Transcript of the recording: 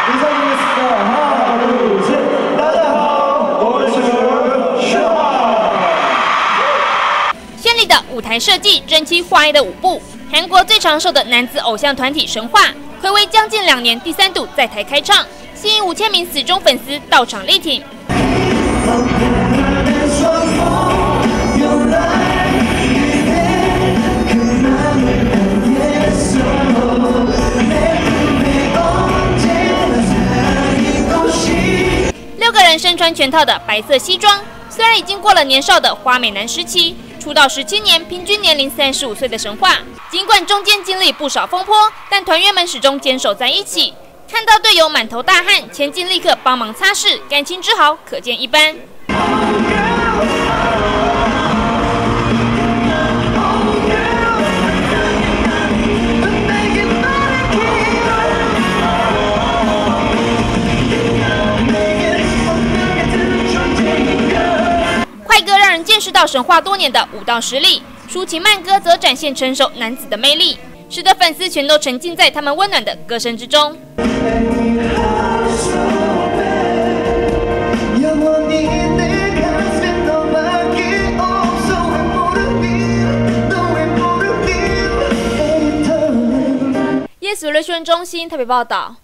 인사드리겠습니다. 하나, 둘, 셋. 大家好，我们是 Shark。 绚丽的舞台设计，整齐划一的舞步，韩国最长寿的男子偶像团体神话，暌违将近2年，第3度在台开唱，吸引5000名死忠粉丝到场力挺。 6个人身穿全套的白色西装，虽然已经过了年少的花美男时期，出道17年，平均年龄35岁的神话，尽管中间经历不少风波，但团员们始终坚守在一起。看到队友满头大汗，前进立刻帮忙擦拭，感情之好可见一斑。 快歌让人见识到神话多年的舞蹈实力，抒情慢歌则展现成熟男子的魅力，使得粉丝全都沉浸在他们温暖的歌声之中。耶稣热宣中心特别报道。